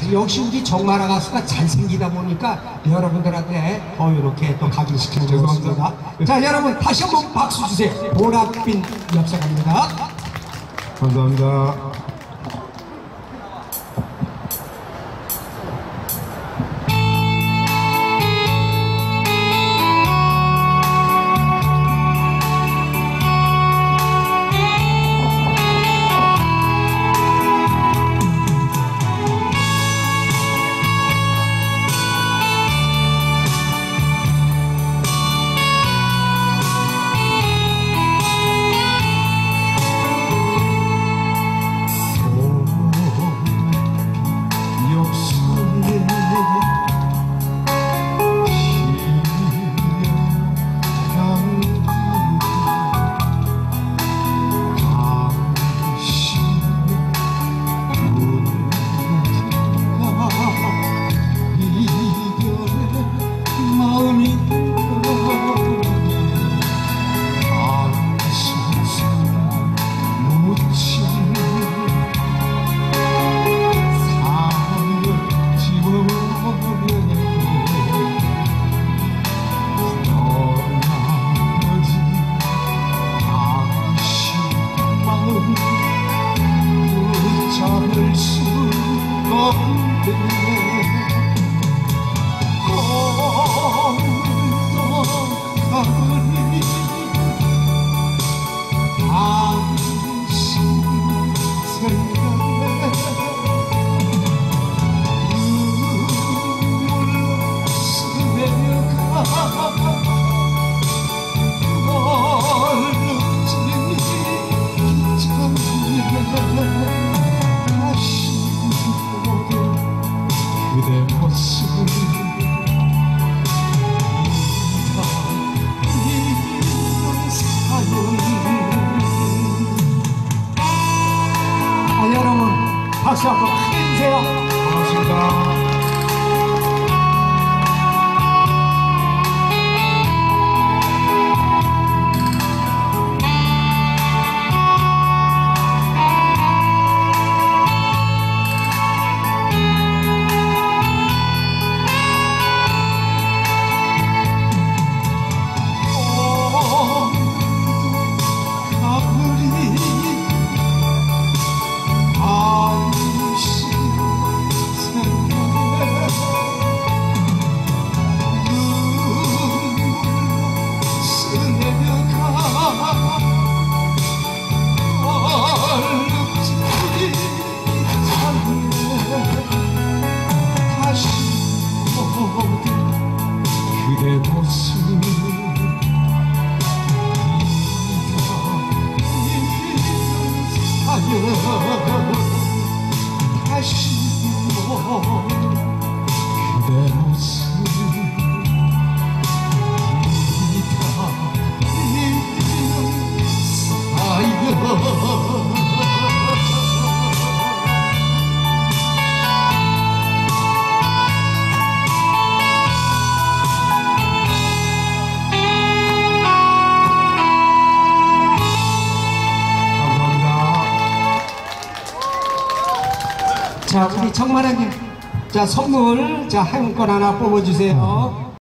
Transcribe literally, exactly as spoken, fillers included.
역시 우리 정마라 가수가 잘생기다 보니까 여러분들한테 더 이렇게 또 각인시키는 것 같습니다. 자, 여러분 다시 한번 박수 주세요. 보랏빛 엽서갑니다. 감사합니다. 아, 여러분 박수 한번 크게 주세요. 고맙습니다. 그대 모습 다시 그대 모습 자, 우리 정마라님, 자 선물 자 행운권 하나 뽑아주세요.